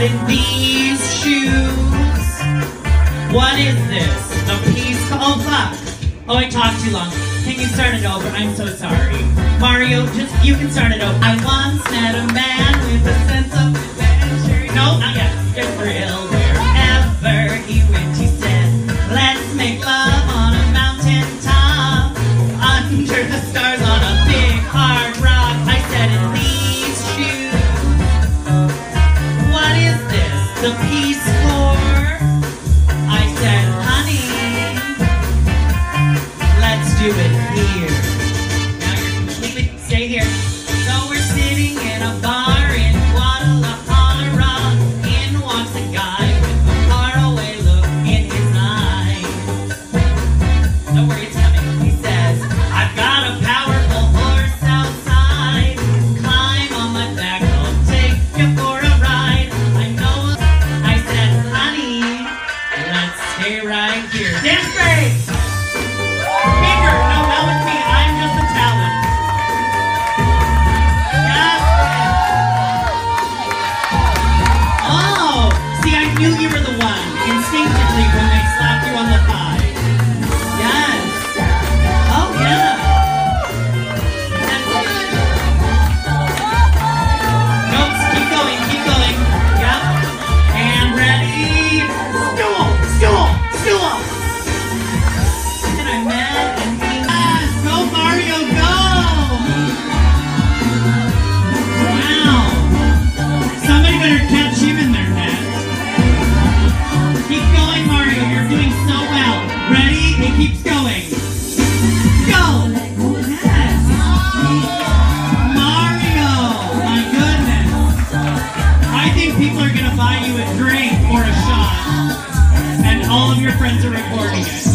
in these shoes. What is this? A piece? Oh, fuck. Oh, I talked too long. Can you start it over? I'm so sorry. Mario, you can start it over. I once met a man with a sense of adventure. No, not yet. A thrill wherever he went, he said, let's make love on a mountain top, under the stars on a big hard rock. I said, in these shoes, what is this? The piece for? I said, honey, let's do it here. Now you're completely, stay here. So we're sitting in a bar in Guadalajara. In walks a guy with a faraway look in his eyes. Don't worry, it's coming. He says, I've got a powerful horse outside. Climb on my back, I'll take you for a ride. I know. I said, honey, let's stay right here. Dance break! Finger! No, not with me. I'm just a talent. Yes. Oh! See, I knew you were the one. Instinctively when they slapped you on the thigh. Yes. Oh, yeah. Nope, keep going, keep going. Yep. And ready. Stool! Stool! Stool! And I met and he... Yes! Go, Mario, go! Wow. Somebody better catch him in their net. Keep going, Mario. You're doing so well. Ready? It keeps going. Go! Yes! Mario! My goodness. I think people are going to buy you a drink or a shot. And all of your friends are recording it.